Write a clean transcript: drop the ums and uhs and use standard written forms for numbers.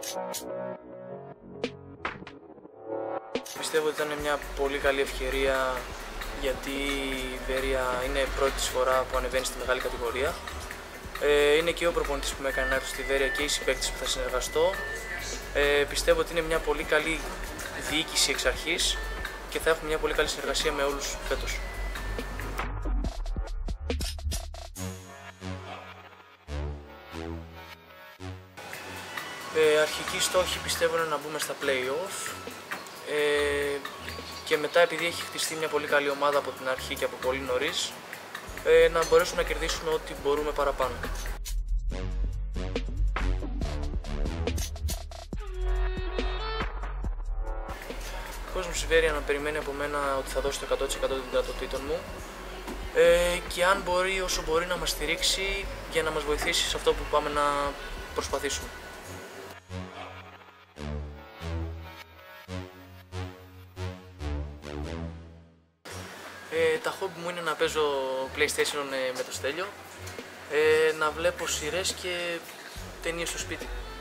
Πιστεύω ότι ήταν μια πολύ καλή ευκαιρία, γιατί η Βέρεια είναι πρώτη της φορά που ανεβαίνει στη μεγάλη κατηγορία. Είναι και ο προπονητής που με έκανε να έρθω στη Βέρεια και οι συμπαίκτες που θα συνεργαστώ. Πιστεύω ότι είναι μια πολύ καλή διοίκηση εξ αρχής και θα έχουμε μια πολύ καλή συνεργασία με όλους φέτος. Αρχική στόχη πιστεύω είναι να μπούμε στα play-off και μετά, επειδή έχει χτιστεί μια πολύ καλή ομάδα από την αρχή και από πολύ νωρίς, να μπορέσουμε να κερδίσουμε ό,τι μπορούμε παραπάνω. Ο κόσμος της Βέρεια να περιμένει από μένα ότι θα δώσω το 100% των δυνατοτήτων μου και αν μπορεί, όσο μπορεί, να μας στηρίξει για να μας βοηθήσει σε αυτό που πάμε να προσπαθήσουμε. Τα χόμπι μου είναι να παίζω PlayStation με το Στέλιο, να βλέπω σειρές και ταινίες στο σπίτι.